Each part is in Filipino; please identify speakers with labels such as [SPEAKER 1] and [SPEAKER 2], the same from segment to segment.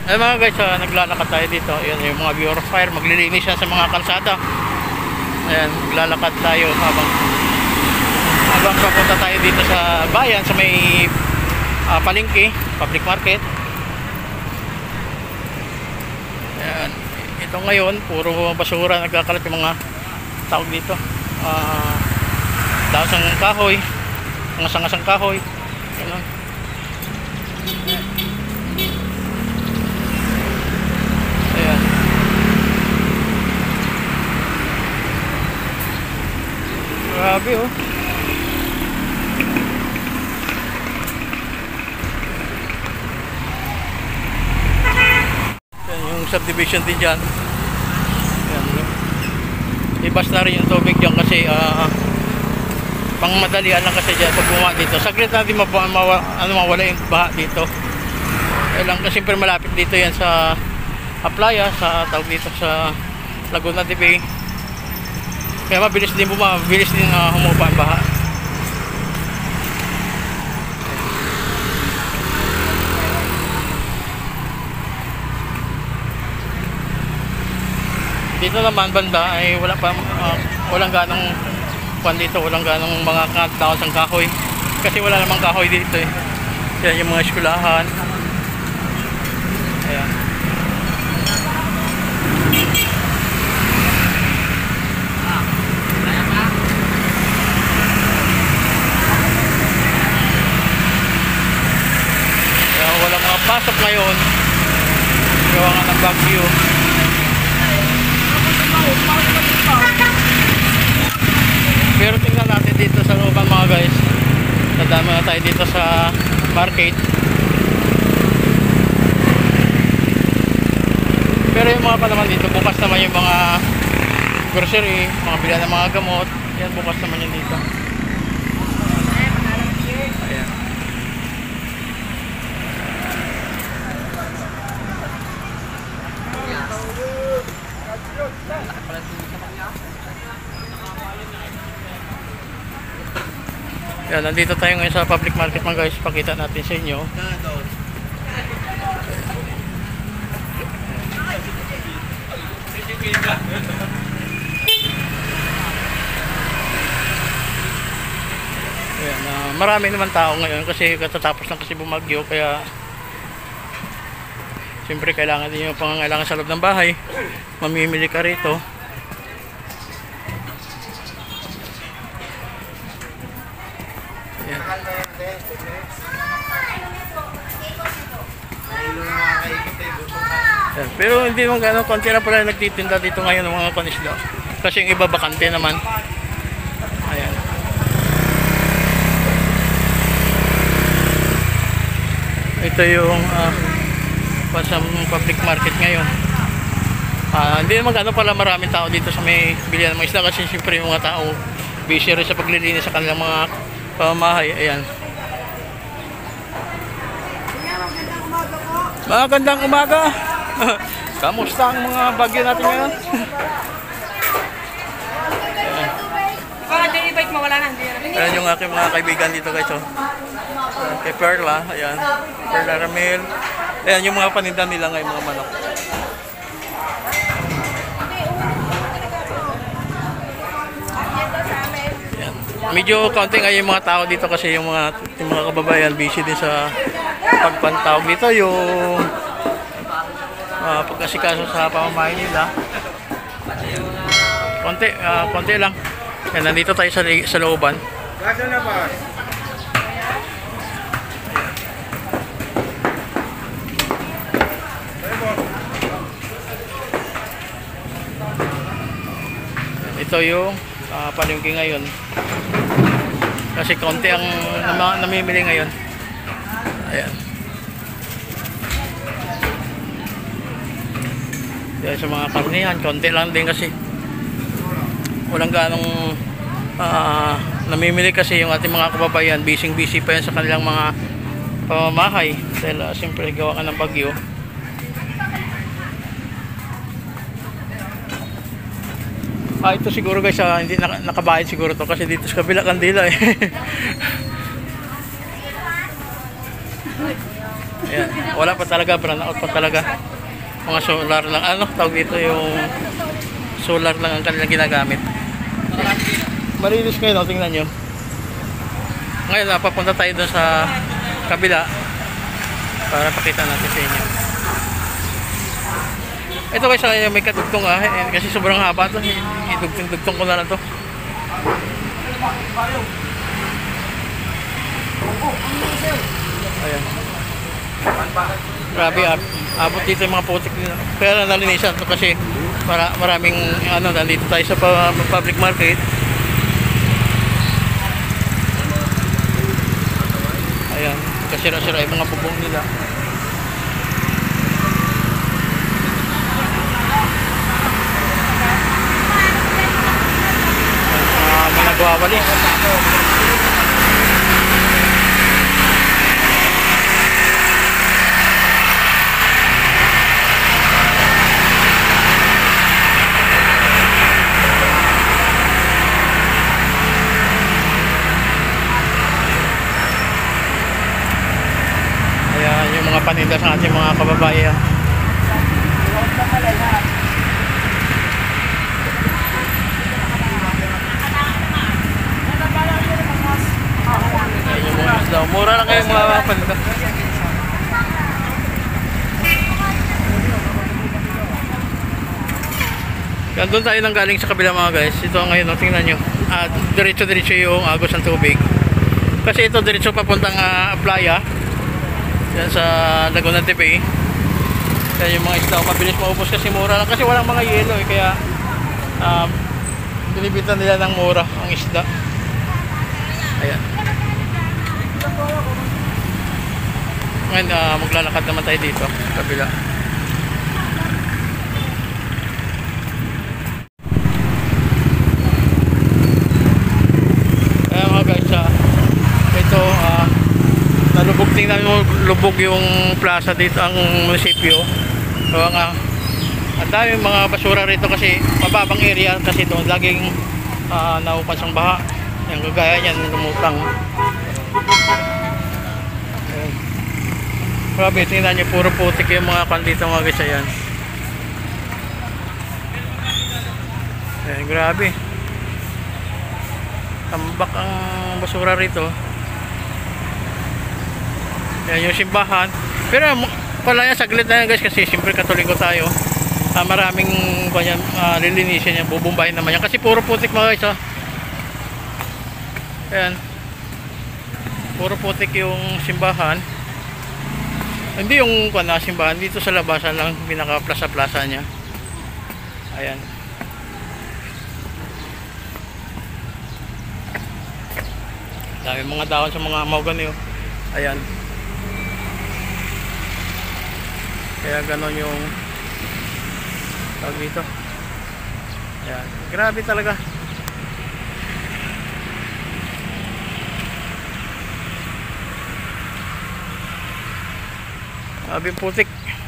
[SPEAKER 1] Ay mga guys, naglalakad tayo dito. Ayan yung mga purifier, maglilinis yan sa mga kalsada. Ayan, naglalakad tayo habang papunta tayo dito sa bayan, sa may palengke, public market. Ayan, ito ngayon puro basura nagkakalat yung mga tawag dito. Dasang kahoy, mga sangasang kahoy. Ayan. Ayan. Grabe oh. Ayan, yung subdivision din dyan. Ayan. Ibas na rin yung tubig dyan kasi pang madalian lang kasi dyan pag bumaba dito. Saglit natin mawala yung baha dito. Kaya lang kasi siyempre malapit dito yan sa playa, sa tawag dito sa Laguna de Bay. Kaya mabilis din humupa ang baha. Dito naman banda ay walang ganong dito, walang ganong mga tao sa kahoy kasi wala namang kahoy dito eh. Yan yung mga eskulahan. Ayan. Kaya walang mga pasok ngayon gawa nga ng bagyo. Pero tingnan natin dito sa looban mga guys. Nadama na tayo dito sa market. Pero yung mga palaman dito, bukas naman yung mga grocery, mga bilihan ng mga gamot. Yan, bukas naman yun dito. Ayan. Yan, nandito tayo ngayon sa public market mga guys. Pakita natin sa inyo. Ayan, marami naman tao ngayon kasi katatapos lang kasi bumagyo, kaya siyempre kailangan din yung pangangailangan sa loob ng bahay. Mamimili ka rito. Ayan. Ayan. Pero hindi naman gano'n, konti na pala nagtitinda dito ngayon ng mga panisda kasi yung iba bakante naman. Ayan. Ito yung pasang public market ngayon. Hindi naman gano'n pala maraming tao dito sa may bilihan ng mga isda kasi siyempre yung mga tao busy rin sa paglilinis sa kanilang mga pamamahay. Ayan. Magandang umaga. Kamusta ang mga bagyo natin ngayon? Ayan yung aking mga kaibigan dito guys. Kay Perla. Ayan. Perla Ramil. Ayan yung mga paninda nila ngayon, mga manok. Ayan. Medyo kaunting ay yung mga tao dito kasi yung mga kababayan busy din sa pagpantawag dito, yung pagkasikaso sa pamamahay nila. Konti lang. Yan, nandito tayo sa looban. Ito yung palengke ngayon. Kasi konti ang namimili ngayon. Ayan. Yan sa mga karnihan, konti lang din kasi walang ganong namimili kasi yung ating mga kababayan. Busy pa yan sa kanilang mga pamamahay dahil siyempre gawa ka ng bagyo. Ito siguro guys, hindi nakabayad siguro to kasi dito sa kabila kandila eh. Ayan. Wala pa talaga, brand out pa talaga. Mga solar lang, ano tawag dito, yung solar lang ang kanilang ginagamit. Malinis ngayon, tingnan nyo. Ngayon, papunta tayo doon sa kabila para pakita natin sa inyo. Ito guys, may kadugtong kasi sobrang haba ito. Idugtong ko na to. Ayan. Grabe, abot dito yung mga putik nila. Pero nalinisan ito kasi maraming nandito tayo sa public market. Ayan, kasira-sira yung mga bubong nila. May nagwawalis. Ayan yung mga paninda sa ating mga kababayan. Ayan yung mga isda. Mura lang kayo mga paninda. Yan, doon tayo nang galing sa kabila mga guys. Ito ngayon, tingnan nyo. Diretso-diretso yung agos ng tubig. Kasi ito diretso papuntang playa. Yan sa Laguna de Bay. Kaya yung mga isda mabilis maubos kasi mura lang. Kasi walang mga yelo kaya binibitan nila ng mura ang isda. Ayan. Ngayon maglalakad naman tayo dito sa kabila. Kaya mga guys, ito nalubog, tingnan mo, lubog yung plaza dito, ang munisipyo. So ang dami mga basura rito kasi mababang area kasi doon laging naupas ang baha. Yung kagaya niyan, lumutang. Ayan. Grabe, tingnan nyo, puro putik yung mga kan dito mga guys. Ayan. Ayan, grabe. Tambak ang basura rito. Yan yung simbahan. Pero pala yan, saglit na yan guys kasi siyempre katoliko tayo. Maraming lilinisin yan, bubumbahin naman yan kasi puro putik mga guys. Ayan. Puro putik yung simbahan. Hindi yung simbahan, dito sa labasan lang, pinaka plaza niya. Ayan. Dami mga dahon sa mga mahogany. Ayan. Kaya ganon yung tawag dito. Ayan. Grabe talaga. Grabe putik.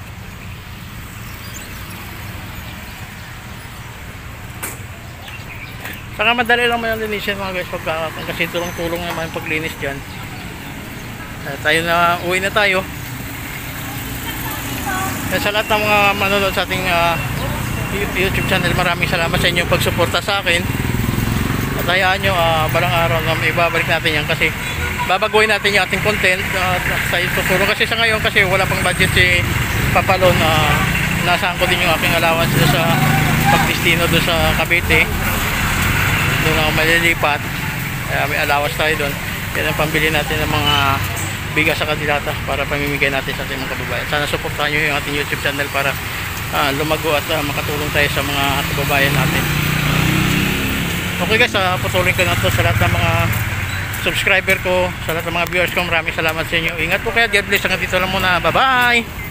[SPEAKER 1] Saka madali lang may linisin mga guys kasi tulong-tulong naman yung paglinis dyan. Tayo na, uwi na tayo. Sa lahat ng mga manonood sa ating YouTube channel, maraming salamat sa inyong pagsuporta sa akin. At hayaan nyo, balang araw na ibabalik natin yan kasi babaguhin natin yung ating content sa tutulong kasi sa ngayon kasi wala pang budget si Papalon. Nasaan ko din yung aking allowance doon sa pagdestino doon sa Cavite. Doon ako malilipat. May allowance tayo doon. Yan ang pambili natin ng mga bigas sa kadilata para pamimigay natin sa ating mga kababayan. Sana suportahan nyo yung ating YouTube channel para lumago at makatulong tayo sa mga kababayan natin. Okay guys, patuloy ko na to sa lahat ng mga subscriber ko, sa lahat ng mga viewers ko. Maraming salamat sa inyo. Ingat po kayo. God bless. Hanggang dito lang muna. Bye bye.